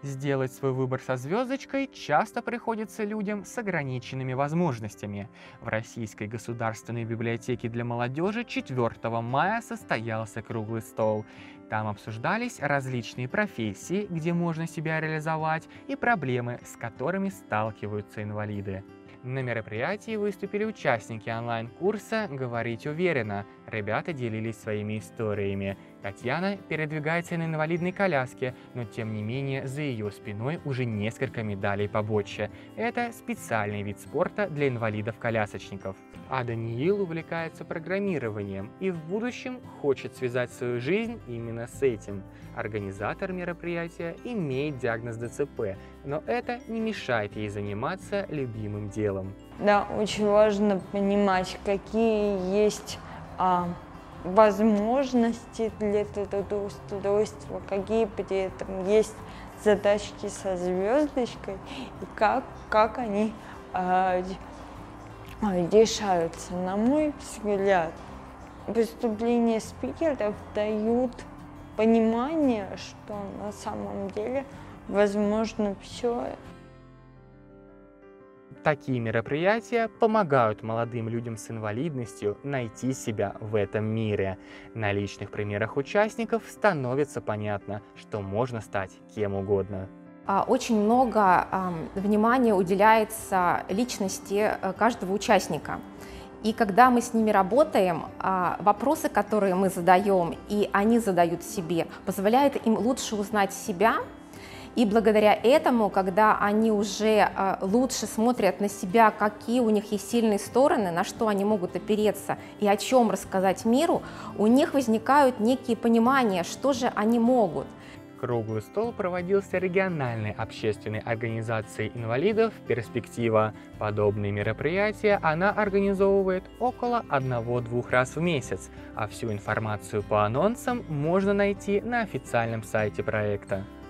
Сделать свой выбор со звездочкой часто приходится людям с ограниченными возможностями. В Российской государственной библиотеке для молодежи 4 мая состоялся круглый стол. Там обсуждались различные профессии, где можно себя реализовать, и проблемы, с которыми сталкиваются инвалиды. На мероприятии выступили участники онлайн-курса «Говорить уверенно». Ребята делились своими историями. Татьяна передвигается на инвалидной коляске, но тем не менее за ее спиной уже несколько медалей побольше. Это специальный вид спорта для инвалидов-колясочников. А Даниил увлекается программированием и в будущем хочет связать свою жизнь именно с этим. Организатор мероприятия имеет диагноз ДЦП, но это не мешает ей заниматься любимым делом. Да, очень важно понимать, какие есть возможности для трудоустройства, какие при этом есть задачки со звездочкой и как они решаются. На мой взгляд, выступления спикеров дают понимание, что на самом деле возможно все. Такие мероприятия помогают молодым людям с инвалидностью найти себя в этом мире. На личных примерах участников становится понятно, что можно стать кем угодно. Очень много внимания уделяется личности каждого участника. И когда мы с ними работаем, вопросы, которые мы задаем, и они задают себе, позволяют им лучше узнать себя. И благодаря этому, когда они уже лучше смотрят на себя, какие у них есть сильные стороны, на что они могут опереться и о чем рассказать миру, у них возникают некие понимания, что же они могут. Круглый стол проводился региональной общественной организацией инвалидов «Перспектива». Подобные мероприятия она организовывает около 1-2 раз в месяц, а всю информацию по анонсам можно найти на официальном сайте проекта.